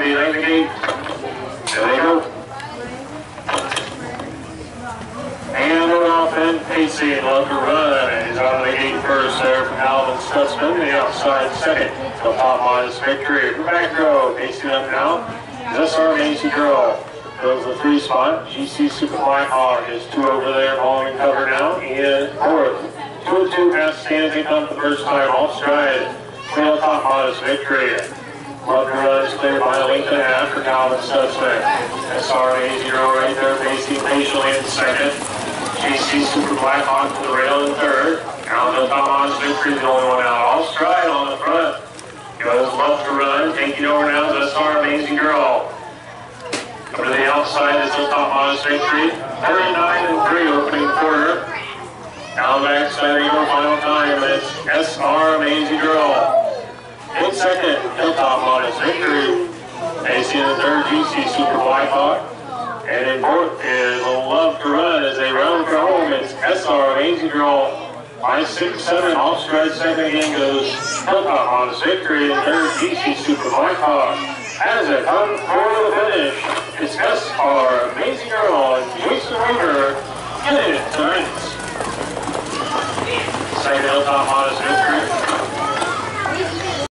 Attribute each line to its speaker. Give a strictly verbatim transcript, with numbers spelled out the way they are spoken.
Speaker 1: behind the gate. There they go. And we're off and pacing, love to run. He's out of the gate first there from Alvin Stutzman, the outside second. The top modest victory. Back row, pacing up now. S R Amazie Girl goes the three spot. G C Super Black Hawk is two over there, following cover now. In fourth, two and two past Stanley Cup the first time off stride. Trail top modest victory. Love to run is cleared by a length and a half for Calvin Stutzman. S R Amazie Girl right there, pacing patiently in second. G C Super Black Hawk to the rail in third. Calvin top modest victory is the only one out. All stride on the front. Goes Love to Run, taking over now is S R Amazie Girl. Over to the outside is the top modest victory. thirty-nine and three opening quarter. Now backside we go final time. It's S R Amazie Girl. In second, Hilltop modest victory. Pacing in third, G C Super Black Hawk. And in fourth is Love to Run as they round for home. It's S R Amazie Girl. Five, six, seven, off stride second again goes Hilltop modest victory. And third, G C Super Black Hawk. As it comes for the finish, it's S R Amazie Girl.